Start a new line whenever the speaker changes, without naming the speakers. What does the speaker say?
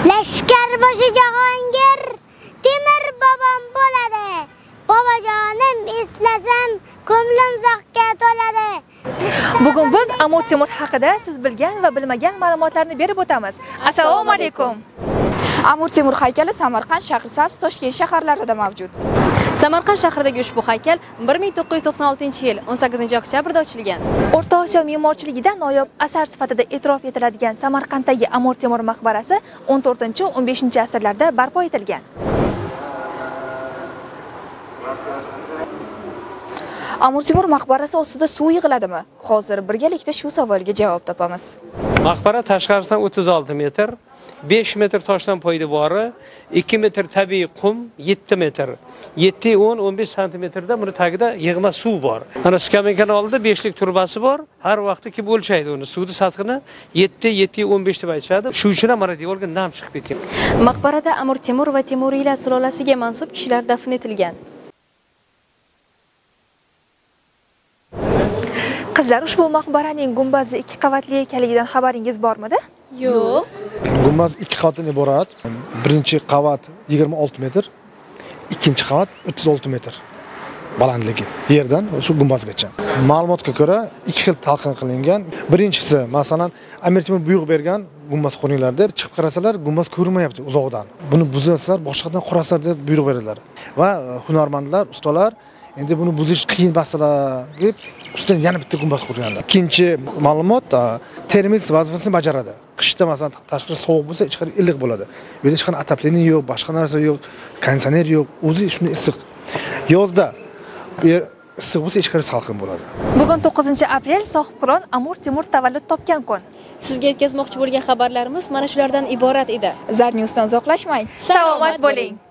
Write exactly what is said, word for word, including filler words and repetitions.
Lashkarboshi Jahongir Temur bobom bo'ladi. Bobojonim eslasam ko'nglim uzoqqa to'ladi.
Bugun biz Amir Temur haqida siz bilgan va bilmagan ma'lumotlarni berib o'tamiz. Assalomu alaykum.
Amir Temur haykali Samarqand, Shahrisabz, Toshkent shaharlarida mavjud.
Samarqand shahridagi ushbu haykal bir ming to'qqiz yuz to'qson oltinchi yil o'n sakkizinchi oktyabrda ochilgan.
O'rta Osiyo me'morchiligida noyob asar sifatida e'tirof etiladigan Samarqanddagi Amir Temur maqbarasi o'n to'rtinchi o'n beshinchi asrlarda barpo etilgan.
Amir Temur maqbarasi ostida suv yig'iladimi? Hozir birgalikda shu savolga javob topamiz.
Maqbara tashqarisidan o'ttiz olti metr, besh metr toshdan poydevori, ikki metr tabiiy qum, yetti metr. yetti o'n o'n besh santimetrda buni tagida yig'ma suv bor. Mana skameykani oldida beshlik turbasi bor. Har vaqtda kelib o'lchaydi uni. Suvning sathini yetti yetti o'n besh deb aytishadi. Shu uchun ham mana devorga nam chiqib ketgan.
Maqbarada Amir Temur va Temuriylar sulolasiga mansub kishilar dafn etilgan.
Qizlar, ushbu maqbaraning gumbazi ikki qavatli ekanligidan xabaringiz bormidi?
Yo'q.
Gumbaz ikki qavatdan iborat. Birinchi qavat yigirma olti metr, ikkinchi qavat o'ttiz olti metr balandligi. Yerdan shu gumbazgacha. Ma'lumotga ko'ra ikki xil talqin qilingan. Birinchisi, masalan, Amir Temur buyruq bergan gumbaz quringlar deb chiqib qarasalar, gumbaz ko'rinmayapti uzoqdan. Buni buzasizlar, boshqadan qurasizlar deb buyruq beradilar. Va hunarmandlar, ustalar endi buni buzish qiyin masala deb ustidan yana bitta gumbaz qurganlar. Ikkinchi ma'lumot, termik vazifasini bajaradi. Qishda masalan tashqari sovuq bo'lsa, ichkari iliq bo'ladi. Bu yerda hech qanday atapleniya yo'q, boshqa narsa yo'q, konditsioner yo'q, o'zi shunday issiq. Yozda bu yer issiq bo'lsa, ichkari salqin bo'ladi.
Bugun to'qqizinchi aprel sohibqiron Amir Temur tavallud topgan kun.
Sizga yetkazmoqchi bo'lgan xabarlarimiz mana shulardan iborat edi.
Zarnewsdan uzoqlashmang.
Salomat bo'ling.